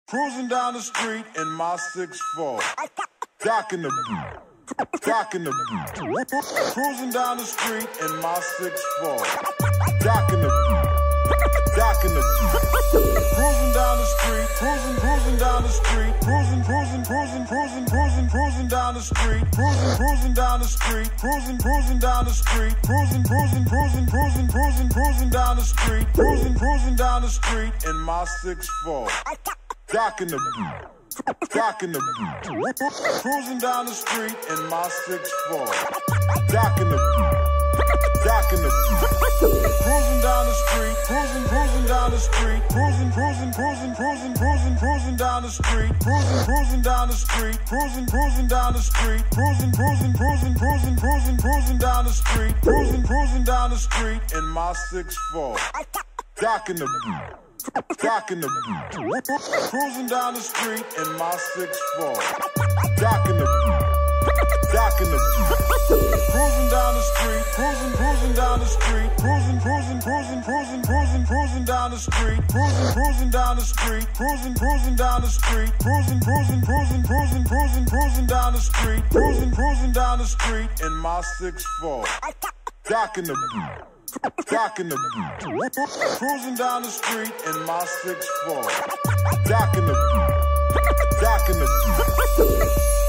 Cruising down the street in my 6'4", docking the beat, docking the beat. Cruising down the street in my 6'4", docking the beat, docking the beat. Cruising down the street, cruising down the street, cruising down the street, cruising down the street, cruising down the street, cruising down the street, cruising down the street in my 6'4". Docking the beat, docking the beat. Cruising down the street in my 6'4", docking the beat, docking the beat. Cruising down the street, cruising down the street, cruising down the street, cruising down the street, cruising down the street, cruising down the street, cruising down the street in my 6'4", docking the beat. Docking the beat, cruising down the street in my 6'4", docking the beat, docking the beat. Cruising down the street, cruising down the street, cruising down the street, cruising down the street, cruising down the street, cruising down the street, cruising down the street in my 6'4", docking the beat. Docking the beat, cruising down the street in my 6'4", docking the beat, docking the beat.